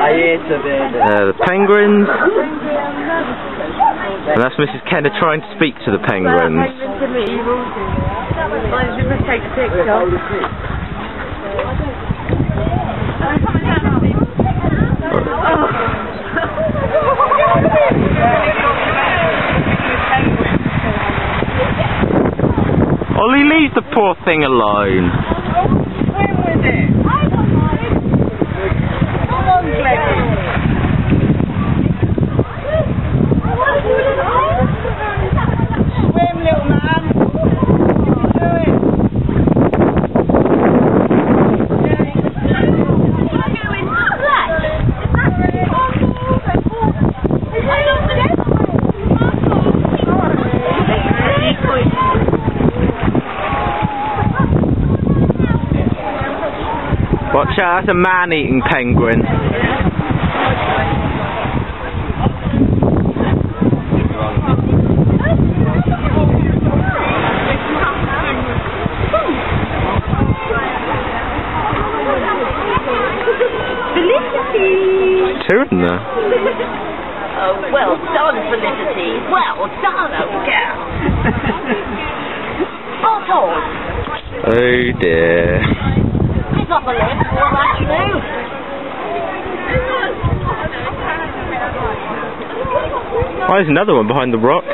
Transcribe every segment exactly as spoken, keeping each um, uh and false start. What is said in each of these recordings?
Uh, the penguins. And that's Mrs Kenna trying to speak to the penguins. Ollie, leave the poor thing alone. Swim with it. Come on, Glenn. Swim, little man. Do it. Watch out, that's a man-eating penguin. Felicity! Two in there. Oh, well done, Felicity. Well done, old girl. Hot on. Oh dear. He's not the left, what that you do? Oh, there's another one behind the rock.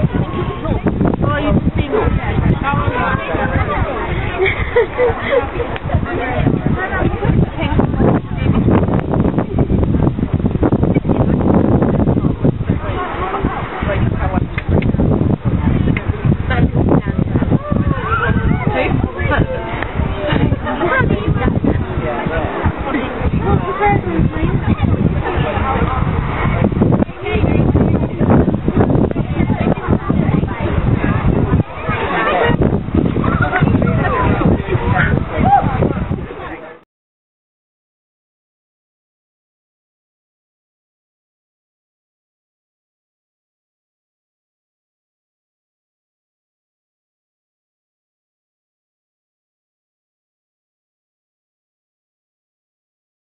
Oh, you